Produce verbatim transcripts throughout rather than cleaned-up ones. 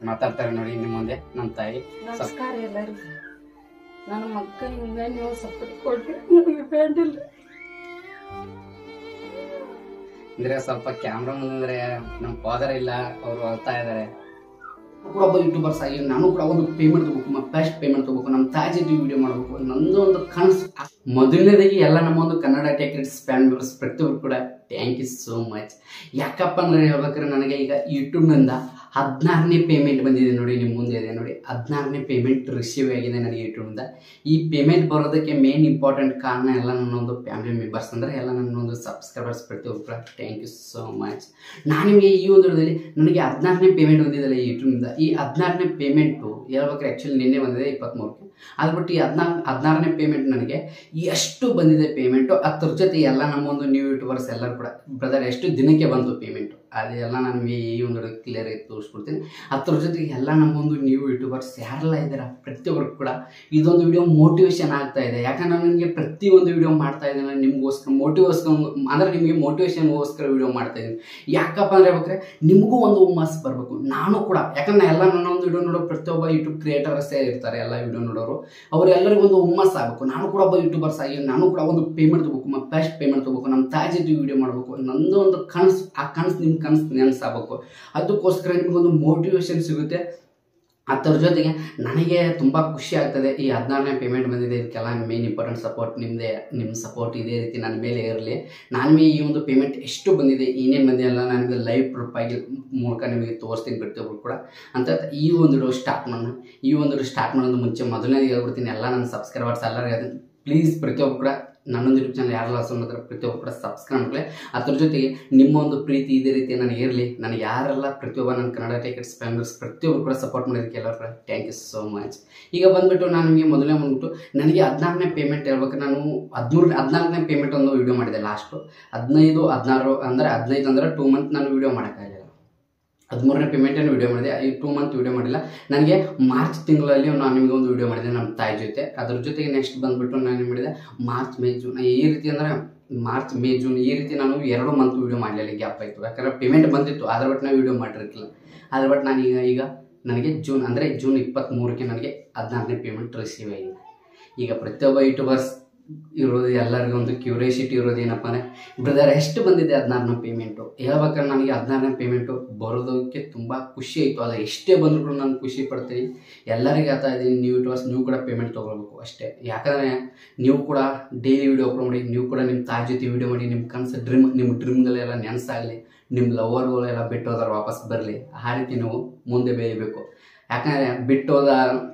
ಮಾತಾಡ್ತಾರೆ ನೋಡಿ ನಿಮ್ಮ ಮುಂದೆ ನಮ್ಮ ತಾಯಿ. ನಮಸ್ಕಾರ ಎಲ್ಲರಿಗೂ. ನನ್ನ ಮಕ್ಕ ಹಿಂಗೆ ನೀವು ಸಪೋರ್ಟ್ ಕೊಡ್ರಿ, ನನಗೆ ಬೇಡಿಲ್ಲ ಅಂದ್ರೆ ಸ್ವಲ್ಪ ಕ್ಯಾಮ್ರಾ ಮುಂದೆ ನಮ್ಮ ಫಾದರ್ ಇಲ್ಲ, ಅವರು ಅಳ್ತಾ ಇದ್ದಾರೆ. ಕೂಡ ಒಬ್ಬ ಯೂಟ್ಯೂಬರ್ಸ್ ಆಗಿ ನಾನು ಕೂಡ ಒಂದು ಪೇಮೆಂಟ್ ತಗೋಬೇಕು, ಬೆಸ್ಟ್ ಪೇಮೆಂಟ್ ತಗೋಬೇಕು, ನಮ್ಮ ತಾಯಿ ಜೊತೆ ವಿಡಿಯೋ ಮಾಡಬೇಕು, ನಂದು ಒಂದು ಕನಸು. ಮೊದಲನೇದಾಗಿ ಎಲ್ಲ ನಮ್ಮ ಒಂದು Kannada tech rates fan members ಪ್ರತಿಯೊಬ್ಬರು ಕೂಡ ಥ್ಯಾಂಕ್ ಯು ಸೋ ಮಚ್. ಯಾಕಪ್ಪ ಅಂದ್ರೆ ಹೇಳ್ಬೇಕಾದ್ರೆ ನನಗೆ ಈಗ ಯೂಟ್ಯೂಬ್ನಿಂದ ಹದಿನಾರನೇ ಪೇಮೆಂಟ್ ಬಂದಿದೆ ನೋಡಿ, ನಿಮ್ಮ ಮುಂದೆ ಇದೆ ನೋಡಿ. ಹದಿನಾರನೇ ಪೇಮೆಂಟ್ ರಿಸೀವ್ ಆಗಿದೆ ನನಗೆ ಯೂಟ್ಯೂಬ್ನಿಂದ. ಈ ಪೇಮೆಂಟ್ ಬರೋದಕ್ಕೆ ಮೇನ್ ಇಂಪಾರ್ಟೆಂಟ್ ಕಾರಣ ಎಲ್ಲ ನನ್ನೊಂದು ಫ್ಯಾಮಿಲಿ ಮೆಂಬರ್ಸ್ ಅಂದರೆ ಎಲ್ಲ ನನ್ನೊಂದು ಸಬ್ಸ್ಕ್ರೈಬರ್ಸ್ ಪ್ರತಿಯೊಬ್ಬರು ಥ್ಯಾಂಕ್ ಯು ಸೋ ಮಚ್. ನಾನು ನಿಮಗೆ ಈ ಒಂದು ವಿಡಿಯೋದಲ್ಲಿ ನನಗೆ ಹದಿನಾರನೇ ಪೇಮೆಂಟ್ ಬಂದಿದ್ದಲ್ಲ ಯೂಟ್ಯೂಬ್ನಿಂದ. ಈ ಹದಿನಾರನೇ ಪೇಮೆಂಟು ಹೇಳ್ಬೇಕಾದ್ರೆ ಆ್ಯಕ್ಚುಲಿ ನಿನ್ನೆ ಬಂದಿದೆ ಇಪ್ಪತ್ತ್ಮೂರಕ್ಕೆ. ಅದು ಬಿಟ್ಟು ಈ ಹದಿನಾರು ಹದಿನಾರನೇ ಪೇಮೆಂಟ್ ನನಗೆ ಎಷ್ಟು ಬಂದಿದೆ ಪೇಮೆಂಟು, ಅದ್ರ ಜೊತೆ ಎಲ್ಲ ನಮ್ಮೊಂದು ನ್ಯೂ ಯೂಟ್ಯೂಬರ್ಸ್ ಎಲ್ಲರೂ ಕೂಡ ಬ್ರದರ್ ಎಷ್ಟು ದಿನಕ್ಕೆ ಬಂತು ಪೇಮೆಂಟು ಅದೆಲ್ಲ ನನಗೆ ಈ ಒಂದು ಕ್ಲಿಯರ್ ಆಗಿ ತೋರಿಸ್ಕೊಡ್ತೀನಿ. ಅದ್ರ ಜೊತೆಗೆ ಎಲ್ಲ ನಮ್ಮೊಂದು ನ್ಯೂ ಯೂಟ್ಯೂಬರ್ಸ್ ಯಾರೆಲ್ಲ ಇದ್ದಾರೆ ಪ್ರತಿಯೊಬ್ಬರು ಕೂಡ ಇದೊಂದು ವಿಡಿಯೋ ಮೋಟಿವೇಶನ್ ಆಗ್ತಾ ಇದೆ. ಯಾಕಂದ್ರೆ ನಾನು ನಿಮಗೆ ಪ್ರತಿಯೊಂದು ವಿಡಿಯೋ ಮಾಡ್ತಾ ಇದ್ದೀನಿ ನಿಮಗೋಸ್ಕರ ಮೋಟಿವೇಸ್ಕೊ ಅಂದರೆ ನಿಮಗೆ ಮೋಟಿವೇಶನ್ಗೋಸ್ಕರ ವಿಡಿಯೋ ಮಾಡ್ತಾ ಇದ್ದೀನಿ. ಯಾಕಪ್ಪ ಅಂದರೆ ಹೇಳ್ಬೇಕಾದ್ರೆ ನಿಮಗೂ ಒಂದು ಹುಮ್ಮಸ್ ಬರಬೇಕು. ನಾನು ಕೂಡ ಯಾಕಂದ್ರೆ ಎಲ್ಲ ನನ್ನ ಒಂದು ವಿಡಿಯೋ ನೋಡೋ ಪ್ರತಿಯೊಬ್ಬ ಯೂಟ್ಯೂಬ್ ಕ್ರಿಯೇಟರ್ಸೇ ಇರ್ತಾರೆ, ಎಲ್ಲ ವಿಡಿಯೋ ನೋಡೋರು ಅವರೆಲ್ಲರಿಗೂ ಒಂದು ಹುಮ್ಮಸ್ ಆಗಬೇಕು. ನಾನು ಕೂಡ ಒಬ್ಬ ಯೂಟ್ಯೂಬರ್ಸ್ ಆಗಿ ನಾನು ಕೂಡ ಒಂದು ಪೇಮೆಂಟ್ ತಗೋಬೇಕು, ಬೆಸ್ಟ್ ಪೇಮೆಂಟ್ ತಗೋಬೇಕು, ನಮ್ಮ ತಾಯಿ ಜೊತೆ ವಿಡಿಯೋ ಮಾಡಬೇಕು, ನಂದು ಒಂದು ಕನಸು. ಆ ಕನಸು ನಿಮ್ಮ ಕನಸು ನೆನಸಾಗಬೇಕು. ಅದಕ್ಕೋಸ್ಕರ ನಿಮಗೊಂದು ಮೋಟಿವೇಶನ್ ಸಿಗುತ್ತೆ. ಅದರ ಜೊತೆಗೆ ನನಗೆ ತುಂಬ ಖುಷಿ ಆಗ್ತದೆ. ಈ ಹದಿನಾರನೇ ಪೇಮೆಂಟ್ ಬಂದಿದೆ, ಇದಕ್ಕೆಲ್ಲ ಮೇನ್ ಇಂಪಾರ್ಟೆಂಟ್ ಸಪೋರ್ಟ್ ನಿಮ್ಮದೇ. ನಿಮ್ಮ ಸಪೋರ್ಟ್ ಇದೇ ರೀತಿ ನನ್ನ ಮೇಲೆ ಇರಲಿ. ನಾನು ಈ ಒಂದು ಪೇಮೆಂಟ್ ಎಷ್ಟು ಬಂದಿದೆ ಏನೇನು ಬಂದಿದೆ ಎಲ್ಲ ನನಗೆ ಲೈವ್ ಪ್ರೂಫಾಗಿ ಮೂಲಕ ನಿಮಗೆ ತೋರಿಸ್ತೀನಿ ಪ್ರತಿಯೊಬ್ಬರು ಕೂಡ ಅಂತ. ಈ ಒಂದು ವಿಡಿಯೋ ಸ್ಟಾರ್ಟ್ ಮಾಡೋಣ. ಈ ಒಂದು ವಿಡಿಯೋ ಸ್ಟಾರ್ಟ್ ಮಾಡೋದು ಮುಂಚೆ ಮೊದಲನೇ ಹೇಳ್ಬಿಡ್ತೀನಿ, ಎಲ್ಲ ನನ್ನ ಸಬ್ಸ್ಕ್ರೈಬರ್ಸ್ ಎಲ್ಲರಿಗೂ ಪ್ಲೀಸ್ ಪ್ರತಿಯೊಬ್ಬರು ಕೂಡ ನನ್ನೊಂದು ಯೂಟ್ಯೂಬ್ ಚಾನಲ್ ಯಾರೆಲ್ಲ ಸುಮ್ಮನೆ ಪ್ರತಿಯೊಬ್ಬರು ಕೂಡ ಸಬ್ಸ್ಕ್ರೈಬ್ ಮಾಡಲಿ. ಅದ್ರ ಜೊತೆಗೆ ನಿಮ್ಮ ಒಂದು ಪ್ರೀತಿ ಇದೇ ರೀತಿ ನನಗೆ ಇರಲಿ. ನನಗೆ ಯಾರೆಲ್ಲ ಪ್ರತಿಯೊಬ್ಬ ನನ್ನ ಕನ್ನಡ ಟೆಕ್ ರೇಟ್ಸ್ ಫ್ಯಾಮಿಲೀಸ್ ಪ್ರತಿಯೊಬ್ಬರು ಕೂಡ ಸಪೋರ್ಟ್ ಮಾಡೋದಕ್ಕೆ ಎಲ್ಲರೂ ಕೂಡ ಥ್ಯಾಂಕ್ ಯು ಸೋ ಮಚ್. ಈಗ ಬಂದುಬಿಟ್ಟು ನಾನು ನಿಮಗೆ ಮೊದಲನೇ ಬಂದ್ಬಿಟ್ಟು ನನಗೆ ಹದಿನಾರನೇ ಪೇಮೆಂಟ್ ಹೇಳ್ಬೇಕು. ನಾನು ಹದಿಮೂರು ಹದಿನಾಲ್ಕನೇ ಪೇಮೆಂಟ್ ಒಂದು ವೀಡಿಯೋ ಮಾಡಿದೆ ಲಾಸ್ಟು. ಹದಿನೈದು ಹದಿನಾರು ಅಂದರೆ ಹದಿನೈದು ಅಂದರೆ ಟೂ ಮಂತ್ ನಾನು ವೀಡಿಯೋ ಮಾಡೋಕ್ಕಾಗಲಿಲ್ಲ. ಹದಿಮೂರನೇ ಪೇಮೆಂಟನ್ನು ವೀಡಿಯೋ ಮಾಡಿದೆ. ಈ ಟೂ ಮಂತ್ ವೀಡಿಯೋ ಮಾಡಿಲ್ಲ. ನನಗೆ ಮಾರ್ಚ್ ತಿಂಗಳಲ್ಲಿ ನಾನು ನಿಮಗೆ ಒಂದು ವೀಡಿಯೋ ಮಾಡಿದೆ ನಮ್ಮ ತಾಯಿ ಜೊತೆ. ಅದ್ರ ಜೊತೆಗೆ ನೆಕ್ಸ್ಟ್ ಬಂದುಬಿಟ್ಟು ನಾನು ಏನು ಮಾಡಿದೆ ಮಾರ್ಚ್ ಮೇ ಜೂನ್ ಈ ರೀತಿ ಅಂದರೆ ಮಾರ್ಚ್ ಮೇ ಜೂನ್ ಈ ರೀತಿ ನಾನು ಎರಡು ಮಂತ್ ವೀಡಿಯೋ ಮಾಡಲಿಲ್ಲ, ಗ್ಯಾಪ್ ಆಯಿತು. ಯಾಕಂದರೆ ಪೇಮೆಂಟ್ ಬಂದಿತ್ತು, ಅದ್ರ ಬಟ್ ನಾನು ವೀಡಿಯೋ ಮಾಡಿರ್ತಿಲ್ಲ. ಅದ್ರ ಬಟ್ ನಾನು ಈಗ ಈಗ ನನಗೆ ಜೂನ್ ಅಂದರೆ ಜೂನ್ ಇಪ್ಪತ್ತ್ಮೂರಕ್ಕೆ ನನಗೆ ಹದಿನಾರನೇ ಪೇಮೆಂಟ್ ರಿಸೀವ್ ಆಗಿದೆ. ಈಗ ಪ್ರತಿಯೊಬ್ಬ ಯೂಟ್ಯೂಬರ್ಸ್ ಇರೋದು ಎಲ್ಲರಿಗೂ ಒಂದು ಕ್ಯೂರಿಯಾಸಿಟಿ ಇರೋದು ಏನಪ್ಪ ಅಂದರೆ ಬ್ರದರ್ ಎಷ್ಟು ಬಂದಿದೆ ಹದಿನಾರನೇ ಪೇಮೆಂಟು ಹೇಳ್ಬೇಕಾದ್ರೆ ನನಗೆ ಹದಿನಾರನೇ ಪೇಮೆಂಟು ಬರೋದಕ್ಕೆ ತುಂಬ ಖುಷಿ ಆಯಿತು. ಅದು ಎಷ್ಟೇ ಬಂದರೂ ನಾನು ಖುಷಿ ಪಡ್ತೀನಿ. ಎಲ್ಲರಿಗೆ ಆಗ್ತಾ ಇದ್ದೀನಿ ನ್ಯೂ ಯೂಟ್ಯೂಬರ್ಸ್ ನೀವು ಕೂಡ ಪೇಮೆಂಟ್ ತೊಗೊಳ್ಬೇಕು ಅಷ್ಟೇ. ಯಾಕಂದರೆ ನೀವು ಕೂಡ ಡೈಲಿ ವೀಡಿಯೋ ಅಪ್ಲೋಡ್ ಮಾಡಿ, ನೀವು ಕೂಡ ನಿಮ್ಮ ತಾಯಿ ಜೊತೆ ವೀಡಿಯೋ ಮಾಡಿ, ನಿಮ್ಮ ಕನಸು ಡ್ರೀಮ್ ನಿಮ್ಮ ಡ್ರೀಮ್ಗಳೆಲ್ಲ ನೆನಸಾಗಲಿ, ನಿಮ್ಮ ಲವರ್ಗಳೆಲ್ಲ ಬಿಟ್ಟು ಹೋದ್ರೆ ವಾಪಸ್ ಬರಲಿ. ಆ ರೀತಿ ನೀವು ಮುಂದೆ ಬೆಳಿಬೇಕು. ಯಾಕಂದರೆ ಬಿಟ್ಟೋದ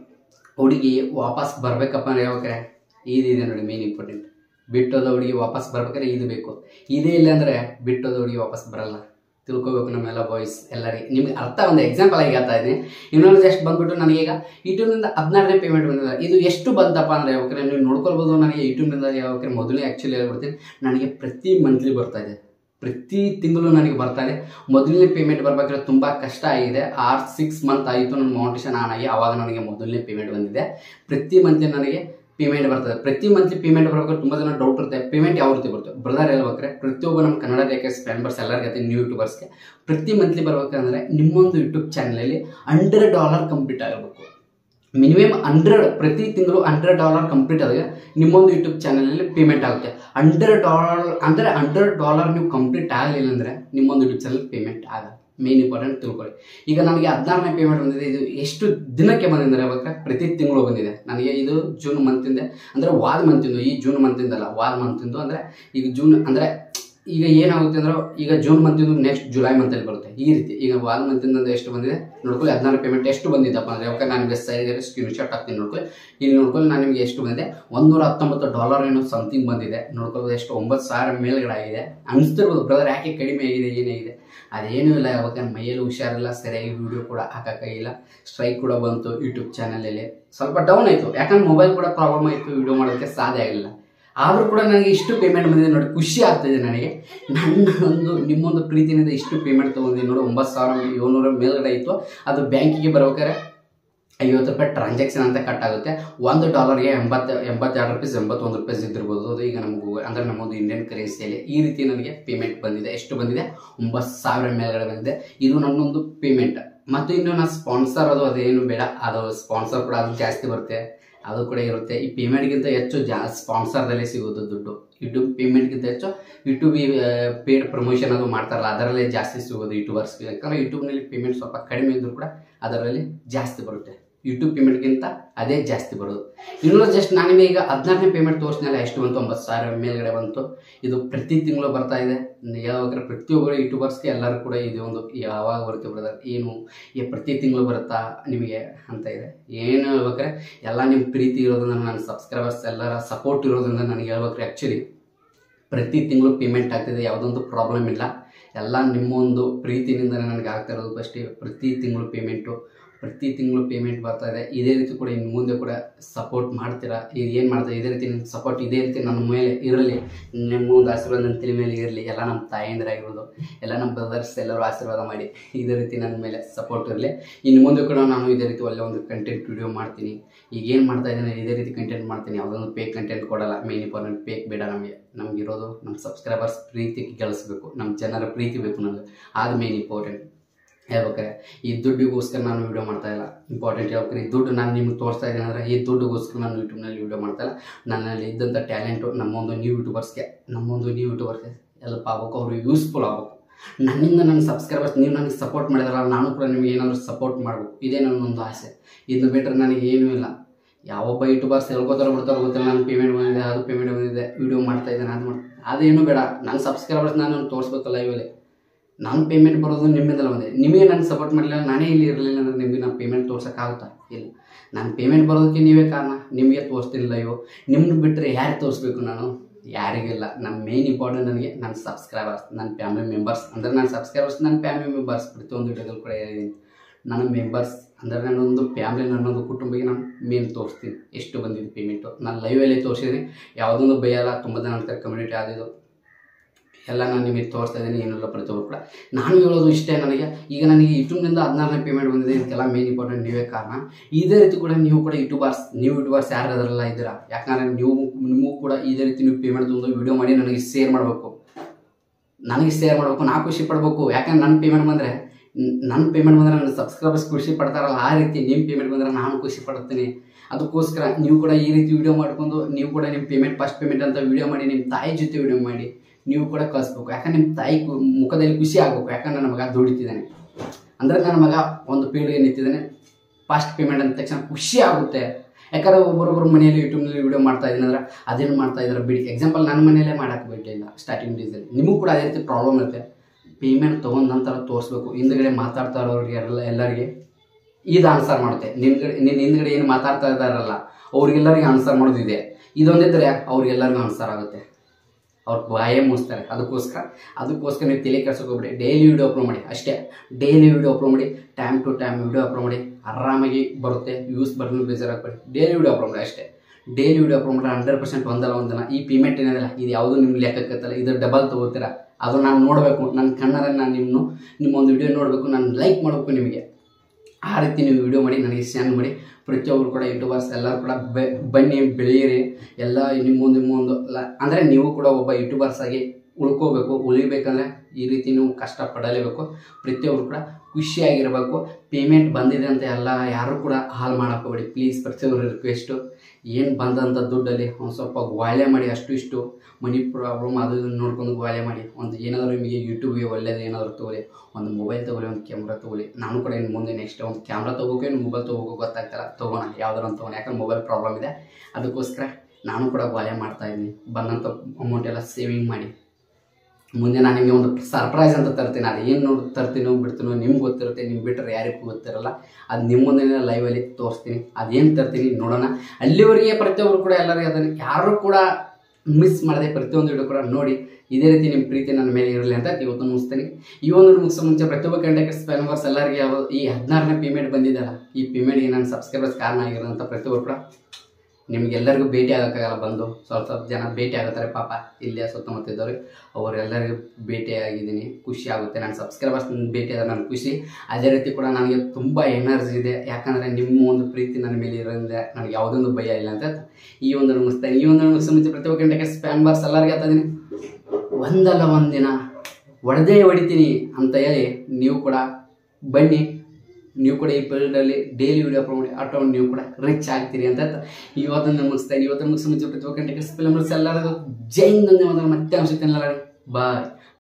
ಹುಡುಗಿ ವಾಪಸ್ ಬರಬೇಕಪ್ಪ ಅಂದರೆ ಹೇಳ್ಬೇಕಾರೆ ಇದಿದೆ ನೋಡಿ ಮೇನ್ ಇಂಪಾರ್ಟೆಂಟ್. ಬಿಟ್ಟೋದ ಹುಡುಗಿ ವಾಪಸ್ ಬರ್ಬೇಕಾದ್ರೆ ಇದು ಬೇಕು. ಇದೇ ಇಲ್ಲ ಅಂದರೆ ಬಿಟ್ಟೋದ ಹುಡುಗಿ ವಾಪಸ್ ಬರಲ್ಲ. ತಿಳ್ಕೊಬೇಕು ನಮ್ಮೆಲ್ಲ ಬಾಯ್ಸ್ ಎಲ್ಲರಿಗೆ. ನಿಮ್ಗೆ ಅರ್ಥ ಒಂದು ಎಕ್ಸಾಂಪಲ್ ಆಗಿ ಹೇಳ್ತಾ ಇದ್ದೀನಿ. ಇನ್ನೊಂದು ಜಸ್ಟ್ ಬಂದುಬಿಟ್ಟು ನನಗೀಗ ಯೂಟ್ಯೂಬ್ನಿಂದ ಹದಿನಾರನೇ ಪೇಮೆಂಟ್ ಬಂದಿದೆ. ಇದು ಎಷ್ಟು ಬಂತಪ್ಪ ಅಂದರೆ ಹೇಳ್ಬೇಕಾರೆ ನೀವು ನೋಡ್ಕೊಳ್ಬೋದು. ನನಗೆ ಯೂಟ್ಯೂಬ್ನಿಂದ ಹೇಳ್ಬೇಕಾರೆ ಮೊದಲೇ ಆ್ಯಕ್ಚುಲಿ ಹೇಳ್ಬಿಡ್ತೀನಿ, ನನಗೆ ಪ್ರತಿ ಮಂತ್ಲಿ ಬರ್ತಾ ಇದೆ, ಪ್ರತಿ ತಿಂಗಳು ನನಗೆ ಬರ್ತಾಯಿದೆ. ಮೊದಲನೇ ಪೇಮೆಂಟ್ ಬರ್ಬೇಕಾದ್ರೆ ತುಂಬ ಕಷ್ಟ ಆಗಿದೆ. ಆರು ಸಿಕ್ಸ್ ಮಂತ್ ಆಯಿತು ನನ್ನ ಮೌಂಟೇಶನ್ ಆನ್ ಆಗಿ, ಆವಾಗ ನನಗೆ ಮೊದಲನೇ ಪೇಮೆಂಟ್ ಬಂದಿದೆ. ಪ್ರತಿ ಮಂತ್ಲಿ ನನಗೆ ಪೇಮೆಂಟ್ ಬರ್ತದೆ. ಪ್ರತಿ ಮಂತ್ಲಿ ಪೇಮೆಂಟ್ ಬರ್ಬೇಕಾದ್ರೆ ತುಂಬ ಜನ ಡೌಟ್ ಇರುತ್ತೆ, ಪೇಮೆಂಟ್ ಯಾವ ರೀತಿ ಬರ್ತದೆ ಬ್ರದರ್ ಹೇಳ್ಬೇಕಾರೆ ಪ್ರತಿಯೊಬ್ಬ ನಮ್ಮ ಕನ್ನಡ ಟೆಕ್ ರೇಟ್ಸ್ ಫ್ಯಾನ್ಬರ್ಸ್ ಎಲ್ಲರಿಗೂ ನ್ಯೂ ಯೂಟ್ಯೂಬರ್ಸ್ಗೆ ಪ್ರತಿ ಮಂತ್ಲಿ ಬರ್ಬೇಕಂದ್ರೆ ನಿಮ್ಮೊಂದು ಯೂಟ್ಯೂಬ್ ಚಾನಲಲ್ಲಿ ಹಂಡ್ರೆಡ್ ಡಾಲರ್ ಕಂಪ್ಲೀಟ್ ಆಗಿರಬೇಕು. ಮಿನಿಮಮ್ ಹಂಡ್ರೆಡ್ ಪ್ರತಿ ತಿಂಗಳು ಹಂಡ್ರೆಡ್ ಡಾಲರ್ ಕಂಪ್ಲೀಟ್ ಆದಾಗ ನಿಮ್ಮೊಂದು ಯೂಟ್ಯೂಬ್ ಚಾನಲಲ್ಲಿ ಪೇಮೆಂಟ್ ಆಗುತ್ತೆ. ಹಂಡ್ರೆಡ್ ಡಾಲರ್ ಅಂದರೆ ಹಂಡ್ರೆಡ್ ಡಾಲರ್ ನೀವು ಕಂಪ್ಲೀಟ್ ಆಗಲಿಲ್ಲ ಅಂದರೆ ನಿಮ್ಮೊಂದು ಯೂಟ್ಯೂಬ್ ಚಾನಲ್ ಪೇಮೆಂಟ್ ಆಗಲ್ಲ. ಮೇನ್ ಇಂಪಾರ್ಟೆಂಟ್ ತಿಳ್ಕೊಳ್ಳಿ. ಈಗ ನನಗೆ ಹದಿನಾರನೇ ಪೇಮೆಂಟ್ ಬಂದಿದೆ. ಇದು ಎಷ್ಟು ದಿನಕ್ಕೆ ಬಂದಿದೆ ಹೇಳ್ಬೇಕಾದ್ರೆ ಪ್ರತಿ ತಿಂಗಳು ಬಂದಿದೆ ನನಗೆ. ಇದು ಜೂನ್ ಮಂತಿಂದ ಅಂದರೆ ವಾದ ಮಂತಿಂದು, ಈ ಜೂನ್ ಮಂತಿಂದಲ್ಲ ವಾದ ಮಂತಿಂದು. ಅಂದರೆ ಈಗ ಜೂನ್ ಅಂದರೆ ಈಗ ಏನಾಗುತ್ತೆ ಅಂದ್ರೆ ಈಗ ಜೂನ್ ಮಂತಿಂದು ನೆಕ್ಸ್ಟ್ ಜುಲೈ ಮಂತಲ್ಲಿ ಬರುತ್ತೆ ಈ ರೀತಿ. ಈಗ ವಾದ ಮಂತಿಂದ ಎಷ್ಟು ಬಂದಿದೆ ನೋಡ್ಕೊಳ್ಳಿ. ಹದಿನಾರು ಪೇಮೆಂಟ್ ಎಷ್ಟು ಬಂದಿದ್ದಪ್ಪ ಅಂದರೆ ಯಾವಾಗ ನಾನು ನಿಮಗೆ ಸೈಡ್ ಸ್ಕ್ರೀನ್ ಶಾಟ್ ಹಾಕ್ತೀನಿ ನೋಡ್ಕೊಳ್ಳಿ. ಇಲ್ಲಿ ನೋಡ್ಕೊಳ್ಳಿ ನಾನು ನಿಮಗೆ ಎಷ್ಟು ಬಂದಿದೆ ಒಂದೂರ ಹತ್ತೊಂಬತ್ತು ಡಾಲರ್ ಏನೋ ಸಮಥಿಂಗ್ ಬಂದಿದೆ. ನೋಡ್ಕೊಳ್ಳೋದು ಎಷ್ಟು ಒಂಬತ್ತು ಸಾವಿರ ಮೇಲ್ಗಡೆ ಆಗಿದೆ. ಅನಿಸ್ತಿರ್ಬೋದು ಬ್ರದರ್ ಯಾಕೆ ಕಡಿಮೆ ಆಗಿದೆ ಏನಾಗಿದೆ. ಅದೇನೂ ಇಲ್ಲ, ಯಾವಾಗ ಮೈಯಲ್ಲಿ ಹುಷಾರಿಲ್ಲ, ಸರಿಯಾಗಿ ವೀಡಿಯೋ ಕೂಡ ಹಾಕೋಕ್ಕಾಗಿಲ್ಲ. ಸ್ಟ್ರೈಕ್ ಕೂಡ ಬಂತು ಯೂಟ್ಯೂಬ್ ಚಾನಲಲ್ಲಿ, ಸ್ವಲ್ಪ ಡೌನ್ ಆಯಿತು. ಯಾಕಂದ್ರೆ ಮೊಬೈಲ್ ಕೂಡ ಪ್ರಾಬ್ಲಮ್ ಆಯಿತು, ವೀಡಿಯೋ ಮಾಡೋದಕ್ಕೆ ಸಾಧ್ಯ ಆಗಿಲ್ಲ. ಆದರೂ ಕೂಡ ನನಗೆ ಇಷ್ಟು ಪೇಮೆಂಟ್ ಬಂದಿದೆ ನೋಡಿ, ಖುಷಿ ಆಗ್ತಾಯಿದೆ ನನಗೆ. ನನ್ನ ಒಂದು ನಿಮ್ಮೊಂದು ಪ್ರೀತಿನಿಂದ ಇಷ್ಟು ಪೇಮೆಂಟ್ ತೊಗೊಂಡಿದ್ದೀನಿ ನೋಡಿ. ಒಂಬತ್ತು ಸಾವಿರ ಏಳ್ನೂರ ಮೇಲ್ಗಡೆ ಇತ್ತು. ಅದು ಬ್ಯಾಂಕಿಗೆ ಬರ್ಬೇಕಾದ್ರೆ ಐವತ್ತು ರೂಪಾಯಿ ಟ್ರಾನ್ಸಾಕ್ಷನ್ ಅಂತ ಕಟ್ ಆಗುತ್ತೆ. ಒಂದು ಡಾಲರ್ಗೆ ಎಂಬತ್ತು ಎಂಬತ್ತೆರಡು ರುಪೀಸ್ ಎಂಬತ್ತೊಂದು ರೂಪಾಯಿ ಇದ್ದಿರ್ಬೋದು. ಅದು ಈಗ ನಮಗೂ ಅಂದರೆ ನಮ್ಮದು ಇಂಡಿಯನ್ ಕರೆನ್ಸಿಯಲ್ಲಿ ಈ ರೀತಿ ನನಗೆ ಪೇಮೆಂಟ್ ಬಂದಿದೆ. ಎಷ್ಟು ಬಂದಿದೆ ಒಂಬತ್ತು ಸಾವಿರ ಮೇಲ್ಗಡೆ ಬಂದಿದೆ. ಇದು ನನ್ನೊಂದು ಪೇಮೆಂಟ್ ಮತ್ತು ಇನ್ನು ನಾನು ಸ್ಪಾನ್ಸರ್ ಅದು ಅದೇನು ಬೇಡ, ಅದು ಸ್ಪಾನ್ಸರ್ ಕೂಡ ಅದು ಜಾಸ್ತಿ ಬರುತ್ತೆ, ಅದು ಕೂಡ ಇರುತ್ತೆ. ಈ ಪೇಮೆಂಟ್ಗಿಂತ ಹೆಚ್ಚು ಜಾ ಸ್ಪಾನ್ಸರ್ದಲ್ಲೇ ಸಿಗೋದು ದುಡ್ಡು. ಯೂಟ್ಯೂಬ್ ಪೇಮೆಂಟ್ಗಿಂತ ಹೆಚ್ಚು ಯೂಟ್ಯೂಬ್ ಈ ಪೇಡ್ ಪ್ರಮೋಷನ್ ಅದು ಮಾಡ್ತಾರಲ್ಲ ಅದರಲ್ಲೇ ಜಾಸ್ತಿ ಸಿಗೋದು ಯೂಟ್ಯೂಬರ್ಸ್ಗೆ. ಯಾಕಂದರೆ ಯೂಟ್ಯೂಬ್ನಲ್ಲಿ ಪೇಮೆಂಟ್ ಸ್ವಲ್ಪ ಕಡಿಮೆ ಇದ್ದರೂ ಕೂಡ ಅದರಲ್ಲಿ ಜಾಸ್ತಿ ಬರುತ್ತೆ. ಯೂಟ್ಯೂಬ್ ಪೇಮೆಂಟ್ಗಿಂತ ಅದೇ ಜಾಸ್ತಿ ಬರೋದು. ಇನ್ನೂ ಜಸ್ಟ್ ನಾನು ನಿಮಗೆ ಈಗ ಹದಿನಾರನೇ ಪೇಮೆಂಟ್ ತೋರಿಸಿನಲ್ಲ, ಎಷ್ಟು ಬಂತು? ಒಂಬತ್ತು ಸಾವಿರ ಮೇಲ್ಗಡೆ ಬಂತು. ಇದು ಪ್ರತಿ ತಿಂಗಳು ಬರ್ತಾ ಇದೆ. ಯಾವಾಗ ಪ್ರತಿಯೊಬ್ಬರು ಯೂಟ್ಯೂಬರ್ಸ್ಗೆ ಎಲ್ಲರೂ ಕೂಡ ಇದು ಒಂದು ಯಾವಾಗ ಬರುತ್ತೆ ಬ್ರದರ್, ಏನು ಈ ಪ್ರತಿ ತಿಂಗಳು ಬರುತ್ತಾ ನಿಮಗೆ ಅಂತ ಇದೆ. ಏನು ಹೇಳ್ಬೇಕಾರೆ ಎಲ್ಲ ನಿಮ್ಮ ಪ್ರೀತಿ ಇರೋದ್ರಿಂದ, ನನ್ನ ಸಬ್ಸ್ಕ್ರೈಬರ್ಸ್ ಎಲ್ಲರ ಸಪೋರ್ಟ್ ಇರೋದ್ರಿಂದ ನನಗೆ ಹೇಳ್ಬೇಕ್ರೆ ಆ್ಯಕ್ಚುಲಿ ಪ್ರತಿ ತಿಂಗಳು ಪೇಮೆಂಟ್ ಆಗ್ತಿದೆ, ಯಾವುದೊಂದು ಪ್ರಾಬ್ಲಮ್ ಇಲ್ಲ. ಎಲ್ಲ ನಿಮ್ಮೊಂದು ಪ್ರೀತಿನಿಂದ ನನಗೆ ಆಗ್ತಾ ಇರೋದು. ಫಸ್ಟಿಗೆ ಪ್ರತಿ ತಿಂಗಳು ಪೇಮೆಂಟು ಪ್ರತಿ ತಿಂಗಳು ಪೇಮೆಂಟ್ ಬರ್ತಾ ಇದೆ. ಇದೇ ರೀತಿ ಕೂಡ ಇನ್ನು ಮುಂದೆ ಕೂಡ ಸಪೋರ್ಟ್ ಮಾಡ್ತೀರಾ. ಇದು ಏನು ಮಾಡ್ತಾರೆ ಇದೇ ರೀತಿ ನಿಮ್ಮ ಸಪೋರ್ಟ್ ಇದೇ ರೀತಿ ನನ್ನ ಮೇಲೆ ಇರಲಿ, ನಿಮ್ಮ ಒಂದು ಆಶೀರ್ವಾದ ನನ್ನ ತಲೆ ಮೇಲೆ ಇರಲಿ. ಎಲ್ಲ ನಮ್ಮ ತಾಯಂದಿರಾಗಿರ್ಬೋದು, ಎಲ್ಲ ನಮ್ಮ ಬ್ರದರ್ಸ್ ಎಲ್ಲರೂ ಆಶೀರ್ವಾದ ಮಾಡಿ ಇದೇ ರೀತಿ ನನ್ನ ಮೇಲೆ ಸಪೋರ್ಟ್ ಇರಲಿ. ಇನ್ನು ಮುಂದೆ ಕೂಡ ನಾನು ಇದೇ ರೀತಿ ಒಳ್ಳೆ ಒಂದು ಕಂಟೆಂಟ್ ವಿಡಿಯೋ ಮಾಡ್ತೀನಿ. ಈಗ ಏನು ಮಾಡ್ತಾ ಇದ್ದೀನಿ ಇದೇ ರೀತಿ ಕಂಟೆಂಟ್ ಮಾಡ್ತೀನಿ. ಯಾವುದೊಂದು ಪೇಕ್ ಕಂಟೆಂಟ್ ಕೊಡಲ್ಲ. ಮೇನ್ ಇಂಪಾರ್ಟೆಂಟ್ ಪೇಕ್ ಬೇಡ ನಮಗೆ. ನಮಗಿರೋದು ನಮ್ಮ ಸಬ್ಸ್ಕ್ರೈಬರ್ಸ್ ಪ್ರೀತಿ ಗಳಿಸ್ಬೇಕು, ನಮ್ಮ ಜನರ ಪ್ರೀತಿ ಬೇಕು ನನಗೆ. ಅದು ಮೇನ್ ಇಂಪಾರ್ಟೆಂಟ್. ಹೇಳ್ಬೇಕಾರೆ ಈ ದುಡ್ಡಿಗೋಸ್ಕರ ನಾನು ವೀಡಿಯೋ ಮಾಡ್ತಾ ಇಲ್ಲ. ಇಂಪಾರ್ಟೆಂಟ್ ಹೇಳ್ಬೇಕಾರೆ ಈ ದುಡ್ಡು ನಾನು ನಿಮ್ಗೆ ತೋರಿಸ್ತಾ ಇದ್ದೀನಿ ಅಂದರೆ ಈ ದುಡ್ಡಿಗೋಸ್ಕರ ನಾನು ಯೂಟ್ಯೂಬ್ನಲ್ಲಿ ವೀಡಿಯೋ ಮಾಡ್ತಾ ಇಲ್ಲ. ನನ್ನಲ್ಲಿ ಇದ್ದಂಥ ಟ್ಯಾಲೆಂಟು ನಮ್ಮೊಂದು ನ್ಯೂ ಯೂಟ್ಯೂಬರ್ಸ್ಗೆ ನಮ್ಮೊಂದು ನ್ಯೂ ಯೂಟ್ಯೂಬರ್ಸ್ಗೆ ಹೆಲ್ಪ್ ಆಗಬೇಕು, ಅವ್ರಿಗೆ ಯೂಸ್ಫುಲ್ ಆಗಬೇಕು. ನನ್ನಿಂದ ನನ್ನ ಸಬ್ಸ್ಕ್ರೈಬರ್ಸ್ ನೀವು ನನಗೆ ಸಪೋರ್ಟ್ ಮಾಡಿದಾರಲ್ಲ, ನಾನು ಕೂಡ ನಿಮಗೆ ಏನಾದರೂ ಸಪೋರ್ಟ್ ಮಾಡಬೇಕು. ಇದೇ ನನ್ನೊಂದು ಆಸೆ. ಇದು ಬಿಟ್ಟರೆ ನನಗೆ ಏನೂ ಇಲ್ಲ. ಯಾವೊಬ್ಬ ಯೂಟ್ಯೂಬರ್ಸ್ ಹೇಳ್ಕೊತಾರೋ ಬಿಡ್ತಾರೋ ಗೊತ್ತಿಲ್ಲ, ನಾನು ಪೇಮೆಂಟ್ ಬಂದಿದೆ, ಅದು ಪೇಮೆಂಟ್ ಬಂದಿದೆ, ವೀಡಿಯೋ ಮಾಡ್ತಾ ಇದ್ದೇನೆ, ಅದು ಮಾಡಿ ಅದೇನು ಬೇಡ. ನನ್ನ ಸಬ್ಸ್ಕ್ರೈಬರ್ಸ್ ನಾನು ತೋರಿಸ್ಬೇಕು ಲೈವಲ್ಲಿ. ನಾನು ಪೇಮೆಂಟ್ ಬರೋದು ನಿಮ್ಮಿಂದಲ್ಲ ಬಂದೆ. ನಿಮಗೆ ನಾನು ಸಪೋರ್ಟ್ ಮಾಡಲಿಲ್ಲ, ನಾನೇ ಇಲ್ಲಿ ಇರಲಿಲ್ಲ ಅಂದರೆ ನಿಮಗೆ ನಾನು ಪೇಮೆಂಟ್ ತೋರ್ಸೋಕ್ಕಾಗುತ್ತಾ? ಇಲ್ಲ. ನಾನು ಪೇಮೆಂಟ್ ಬರೋದಕ್ಕೆ ನೀವೇ ಕಾರಣ. ನಿಮಗೆ ತೋರಿಸ್ತೀನಿ ಲೈವ್. ನಿಮ್ಗೆ ಬಿಟ್ಟರೆ ಯಾರು ತೋರಿಸ್ಬೇಕು? ನಾನು ಯಾರಿಗಿಲ್ಲ. ನನ್ನ ಮೇನ್ ಇಂಪಾರ್ಟೆಂಟ್ ನನಗೆ ನನ್ನ ಸಬ್ಸ್ಕ್ರೈಬರ್ಸ್, ನನ್ನ ಫ್ಯಾಮಿಲಿ ಮೆಂಬರ್ಸ್. ಅಂದರೆ ನನ್ನ ಸಬ್ಸ್ಕ್ರೈಬರ್ಸ್ ನನ್ನ ಫ್ಯಾಮಿಲಿ ಮೆಂಬರ್ಸ್. ಪ್ರತಿಯೊಂದು ವಿಡಿಯೋದಲ್ಲಿ ಕೂಡ ಹೇಳಿದ್ದೀನಿ, ನನ್ನ ಮೆಂಬರ್ಸ್ ಅಂದರೆ ನನ್ನೊಂದು ಫ್ಯಾಮಿಲಿ, ನನ್ನೊಂದು ಕುಟುಂಬಕ್ಕೆ ನಾನು ಮೇನ್ ತೋರಿಸ್ತೀನಿ ಎಷ್ಟು ಬಂದಿದ್ದು ಪೇಮೆಂಟು. ನಾನು ಲೈವಲ್ಲೇ ತೋರಿಸಿದ್ದೀನಿ. ಯಾವುದೊಂದು ಭಯಲ್ಲ. ತುಂಬ ಜನ ಅಂತಾರೆ ಕಮ್ಯುನಿಟಿ ಆದಿದ್ದು ಎಲ್ಲ ನಾನು ನಿಮಗೆ ತೋರಿಸ್ತಾ ಇದ್ದೀನಿ. ಏನಿಲ್ಲ, ಪ್ರತಿಯೊಬ್ಬರು ಕೂಡ ನಾನು ಹೇಳೋದು ಇಷ್ಟೇ. ನನಗೆ ಈಗ ನನಗೆ ಯೂಟ್ಯೂಬ್ನಿಂದ ಹದಿನಾರನೇ ಪೇಮೆಂಟ್ ಬಂದಿದೆ. ಇದಕ್ಕೆಲ್ಲ ಮೇನ್ ಇಂಪಾರ್ಟೆಂಟ್ ನೀವೇ ಕಾರಣ. ಇದೇ ರೀತಿ ಕೂಡ ನೀವು ಕೂಡ ಯೂಟ್ಯೂಬರ್ಸ್ ನೀವು ಯೂಟ್ಯೂಬರ್ಸ್ ಯಾರು ಅದರಲ್ಲ ಇದ್ದೀರಾ, ಯಾಕಂದರೆ ನೀವು ನಿಮಗೂ ಕೂಡ ಇದೇ ರೀತಿ ನೀವು ಪೇಮೆಂಟ್ ಒಂದು ವೀಡಿಯೋ ಮಾಡಿ ನನಗೆ ಶೇರ್ ಮಾಡಬೇಕು. ನನಗೆ ಶೇರ್ ಮಾಡಬೇಕು, ನಾ ಖುಷಿ ಪಡಬೇಕು. ಯಾಕಂದ್ರೆ ನನ್ನ ಪೇಮೆಂಟ್ ಬಂದರೆ ನನ್ನ ಪೇಮೆಂಟ್ ಬಂದರೆ ನನ್ನ ಸಬ್ಸ್ಕ್ರೈಬರ್ಸ್ ಖುಷಿ ಪಡ್ತಾರಲ್ಲ, ಆ ರೀತಿ ನಿಮ್ಮ ಪೇಮೆಂಟ್ ಬಂದರೆ ನಾನು ಖುಷಿ ಪಡ್ತೀನಿ. ಅದಕ್ಕೋಸ್ಕರ ನೀವು ಕೂಡ ಈ ರೀತಿ ವೀಡಿಯೋ ಮಾಡ್ಕೊಂಡು ನೀವು ಕೂಡ ನಿಮ್ಮ ಪೇಮೆಂಟ್ ಫಸ್ಟ್ ಪೇಮೆಂಟ್ ಅಂತ ವೀಡಿಯೋ ಮಾಡಿ ನಿಮ್ಮ ತಾಯಿ ಜೊತೆ ವೀಡಿಯೋ ಮಾಡಿ ನೀವು ಕೂಡ ಕಳಿಸ್ಬೇಕು. ಯಾಕಂದ್ರೆ ನಿಮ್ಮ ತಾಯಿ ಮುಖದಲ್ಲಿ ಖುಷಿ ಆಗಬೇಕು. ಯಾಕಂದ್ರೆ ನನ್ನ ಮಗ ದುಡಿತಿದ್ದಾನೆ ಅಂದರೆ ನನ್ನ ಮಗ ಒಂದು ಫೀಲ್ಡ್ಗೆ ನಿಂತಿದ್ದಾನೆ, ಫಾಸ್ಟ್ ಪೇಮೆಂಟ್ ಅಂದ ತಕ್ಷಣ ಖುಷಿ ಆಗುತ್ತೆ. ಯಾಕಂದರೆ ಒಬ್ಬರೊಬ್ಬರು ಮನೆಯಲ್ಲಿ ಯೂಟ್ಯೂಬ್ನಲ್ಲಿ ವೀಡಿಯೋ ಮಾಡ್ತಾ ಇದ್ದೀನಿ ಅಂದ್ರೆ ಅದೇನು ಮಾಡ್ತಾ ಇದ್ದಾರೆ ಬಿಡಿ. ಎಕ್ಸಾಂಪಲ್ ನನ್ನ ಮನೆಯಲ್ಲೇ ಮಾಡೋಕ್ಕೆ ಬಿಡಲಿಲ್ಲ ಸ್ಟಾರ್ಟಿಂಗ್ ಡೇಸಲ್ಲಿ. ನಿಮಗೂ ಕೂಡ ಅದೇ ರೀತಿ ಪ್ರಾಬ್ಲಮ್ ಇರುತ್ತೆ. ಪೇಮೆಂಟ್ ತೊಗೊಂಡ ನಂತರ ತೋರಿಸ್ಬೇಕು. ಹಿಂದ್ಗಡೆ ಮಾತಾಡ್ತಾ ಇರೋರಿಗೆ ಎಲ್ಲ ಎಲ್ಲರಿಗೆ ಇದು ಆನ್ಸರ್ ಮಾಡುತ್ತೆ. ನಿನ್ಗಡೆ ನಿನ್ನ ಹಿಂದ್ಗಡೆ ಏನು ಮಾತಾಡ್ತಾ ಇದ್ದಾರಲ್ಲ ಅವ್ರಿಗೆಲ್ಲರಿಗೆ ಆನ್ಸರ್ ಮಾಡೋದಿದೆ. ಇದೊಂದಿದ್ದರೆ ಅವ್ರಿಗೆಲ್ಲರಿಗೂ ಆನ್ಸರ್ ಆಗುತ್ತೆ. ಅವ್ರು ಬಾಯೇ ಮುಗಿಸ್ತಾರೆ. ಅದಕ್ಕೋಸ್ಕರ ಅದಕ್ಕೋಸ್ಕರ ನೀವು ತಲೆ ಕೆಡ್ಸೋಕೋಗ್ಬಿಡಿ. ಡೈಲಿ ವೀಡಿಯೋ ಅಪ್ಲೋಡ್ ಮಾಡಿ ಅಷ್ಟೇ. ಡೈಲಿ ವೀಡಿಯೋ ಅಪ್ಲೋಡ್ ಮಾಡಿ, time to time video upload ಮಾಡಿ. ಆರಾಮಾಗಿ ಬರುತ್ತೆ. ವ್ಯೂಸ್ ಬರಲು ಬೇಜಾರಾಗಬೇಡಿ. ಡೈಲಿ ವೀಡಿಯೋ ಅಪ್ಲೋಡ್ ಮಾಡಿ ಅಷ್ಟೇ. ಡೈಲಿ ವೀಡಿಯೋ ಅಪ್ಲೋಡ್ ಮಾಡಿ ಹಂಡ್ರೆಡ್ ಪರ್ಸೆಂಟ್ ಒಂದಲ್ಲ ಒಂದಲ್ಲ ಈ ಪೇಮೆಂಟ್ ಏನಿಲ್ಲ ಇದು ಯಾವುದೂ ನಿಮ್ಗೆ ಲೆಕ್ಕಕ್ಕತ್ತಲ್ಲ. ಇದ್ರ ಡಬಲ್ ತೊಗೋತೀರಾ. ಅದು ನಾನು ನೋಡಬೇಕು. ನನ್ನ ಕಣ್ಣಲ್ಲಿ ನಾನು ನಿಮ್ಮನ್ನು ನಿಮ್ಮೊಂದು ವೀಡಿಯೋ ನೋಡಬೇಕು, ನಾನು ಲೈಕ್ ಮಾಡಬೇಕು ನಿಮಗೆ. ಆ ರೀತಿ ನೀವು ವೀಡಿಯೋ ಮಾಡಿ ನನಗೆ ಸೆಂಡ್ ಮಾಡಿ. ಪ್ರತಿಯೊಬ್ಬರು ಕೂಡ ಯೂಟ್ಯೂಬರ್ಸ್ ಎಲ್ಲರೂ ಕೂಡ ಬನ್ನಿ ಬೆಳೆಯಿರಿ. ಎಲ್ಲ ನಿಮ್ಮೊಂದು ನಿಮ್ಮೊಂದು ಅಂದರೆ ನೀವು ಕೂಡ ಒಬ್ಬ ಯೂಟ್ಯೂಬರ್ಸ್ ಆಗಿ ಉಳ್ಕೋಬೇಕು. ಉಳಿಬೇಕಂದ್ರೆ ಈ ರೀತಿ ನೀವು ಕಷ್ಟಪಡಲೇಬೇಕು. ಪ್ರತಿಯೊಬ್ಬರು ಕೂಡ ಖುಷಿಯಾಗಿರಬೇಕು. ಪೇಮೆಂಟ್ ಬಂದಿದೆ ಅಂತ ಎಲ್ಲ ಯಾರು ಕೂಡ ಹಾಳು ಮಾಡೋಕ್ಕೋಗ್ಬೇಡಿ ಪ್ಲೀಸ್. ಪ್ರತಿಯೊಬ್ಬರು ರಿಕ್ವೆಸ್ಟು. ಏನು ಬಂದಂಥ ದುಡ್ಡಲ್ಲಿ ಒಂದು ಸ್ವಲ್ಪ ಗ್ವಾಳೆ ಮಾಡಿ. ಅಷ್ಟು ಇಷ್ಟು ಮನಿ ಪ್ರಾಬ್ಲಮ್ ಅದು ನೋಡ್ಕೊಂಡು ಗ್ವಾಳೆ ಮಾಡಿ. ಒಂದು ಏನಾದರೂ ನಿಮಗೆ ಯೂಟ್ಯೂಬ್ಗೆ ಒಳ್ಳೇದು ಏನಾದರೂ ತೊಗೊಳ್ಳಿ. ಒಂದು ಮೊಬೈಲ್ ತೊಗೊಳ್ಳಿ, ಒಂದು ಕ್ಯಾಮ್ರಾ ತೊಗೊಳ್ಳಿ. ನಾನು ಕೂಡ ಇನ್ನು ಮುಂದೆ ನೆಕ್ಸ್ಟ್ ಒಂದು ಕ್ಯಾಮ್ರಾ ತೊಗೋಬೇಕು, ಇನ್ನು ಮೊಬೈಲ್ ತೊಗೋಬೇಕು ಗೊತ್ತಾಗ್ತಾಯಿಲ್ಲ. ತೊಗೋಣ ಯಾವ್ದಾರು ಅಂತ ತೊಗೋಣ. ಯಾಕಂದ್ರೆ ಮೊಬೈಲ್ ಪ್ರಾಬ್ಲಮ್ ಇದೆ. ಅದಕ್ಕೋಸ್ಕರ ನಾನು ಕೂಡ ಗ್ವಾಳೆ ಮಾಡ್ತಾಯಿದ್ದೀನಿ. ಬಂದಂಥ ಅಮೌಂಟ್ ಎಲ್ಲ ಸೇವಿಂಗ್ ಮಾಡಿ ಮುಂದೆ ನಾನು ನಿಮಗೆ ಒಂದು ಸರ್ಪ್ರೈಸ್ ಅಂತ ತರ್ತೀನಿ. ಅದು ಏನು ನೋಡಿ ತರ್ತೀನೋ ಬಿಡ್ತೀನೋ ನಿಮ್ಗೆ ಗೊತ್ತಿರುತ್ತೆ. ನಿಮ್ಗೆ ಬಿಟ್ಟರೆ ಯಾರಿಗೂ ಗೊತ್ತಿರಲ್ಲ. ಅದು ನಿಮ್ಮ ಮುಂದೆ ಲೈವಲ್ಲಿ ತೋರಿಸ್ತೀನಿ. ಅದೇನು ತರ್ತೀನಿ ನೋಡೋಣ. ಅಲ್ಲಿವರೆಗೆ ಪ್ರತಿಯೊಬ್ಬರು ಕೂಡ ಎಲ್ಲರಿಗೂ ಅದನ್ನು ಯಾರು ಕೂಡ ಮಿಸ್ ಮಾಡದೆ ಪ್ರತಿಯೊಂದು ವಿಡಿಯೋ ಕೂಡ ನೋಡಿ. ಇದೇ ರೀತಿ ನಿಮ್ಮ ಪ್ರೀತಿ ನನ್ನ ಮೇಲೆ ಇರಲಿ ಅಂತ ಇವತ್ತು ಮುಗಿಸ್ತೀನಿ. ಈ ಒಂದು ಮುಗಿಸೋ ಮುಂಚೆ ಪ್ರತಿಯೊಬ್ಬ ಕಂಟೆಂಟ್ ಸ್ಪೆನ್ವರ್ಸ್ ಎಲ್ಲರಿಗೆ ಯಾವ ಈ ಹದಿನಾರನೇ ಪೇಮೆಂಟ್ ಬಂದಿದ್ದಲ್ಲ, ಈ ಪೇಮೆಂಟ್ಗೆ ನನ್ನ ಸಬ್ಸ್ಕ್ರೈಬರ್ಸ್ ಕಾರಣ ಆಗಿರೋಂಥ ಪ್ರತಿಯೊಬ್ಬರು ಕೂಡ ನಿಮಗೆಲ್ಲರಿಗೂ ಭೇಟಿ ಆಗೋಕ್ಕಾಗಲ್ಲ. ಬಂದು ಸ್ವಲ್ಪ ಸ್ವಲ್ಪ ಜನ ಭೇಟಿ ಆಗುತ್ತಾರೆ ಪಾಪ ಇಲ್ಲೇ ಸುತ್ತಮುತ್ತಿದ್ದವ್ರಿಗೆ. ಅವರೆಲ್ಲರಿಗೂ ಭೇಟಿ ಆಗಿದ್ದೀನಿ. ಖುಷಿ ಆಗುತ್ತೆ. ನನ್ನ ಸಬ್ಸ್ಕ್ರೈಬರ್ಸ್ ಭೇಟಿ ಆದ ನನ್ನ ಖುಷಿ. ಅದೇ ರೀತಿ ಕೂಡ ನನಗೆ ತುಂಬ ಎನರ್ಜಿ ಇದೆ. ಯಾಕಂದರೆ ನಿಮ್ಮ ಒಂದು ಪ್ರೀತಿ ನನ್ನ ಮೇಲೆ ಇರೋದ್ರಿಂದ ನನಗೆ ಯಾವುದೊಂದು ಭಯ ಇಲ್ಲ ಅಂತ ಈ ಒಂದು ಮುಗಿಸ್ತಾನೆ. ಈ ಒಂದು ಮುಗಿಸೋ ಮುಂಚೆ ಪ್ರತಿಯೊಬ್ಬ ಗಂಟೆಗೆ ಸ್ಪ್ಯಾನ್ಬರ್ಸ್ ಎಲ್ಲರಿಗೆ ಹೇಳ್ತಾಯಿದ್ದೀನಿ, ಒಂದಲ್ಲ ಒಂದಿನ ಹೊಡೆದೇ ಹೊಡಿತೀನಿ ಅಂತ ಹೇಳಿ ನೀವು ಕೂಡ ಬನ್ನಿ. ನೀವು ಕೂಡ ಈ ಫೀಲ್ಡಲ್ಲಿ ಡೈಲಿ ವಿಡಿಯೋ ಅಪ್ಲೋಡ್ ಮಾಡಿ ಆಟೋ ನೀವು ಕೂಡ ರಿಚ್ ಆಗ್ತೀರಿ ಅಂತ ಇವತ್ತನ್ನು ಮುಗಿಸ್ತಾ ಇವತ್ತನ್ನು ಮುಗಿಸಿ ಮುಂಚೆ ಪ್ರತಿಯೊಬ್ಬ ಕಂಟೆಂಟ್ ಎಲ್ಲರಿಗೂ ಜೈ ಧನ್ಯವಾದ ಮತ್ತೆ ಅವಶ್ಯಕತೆ ಬಾಯ್.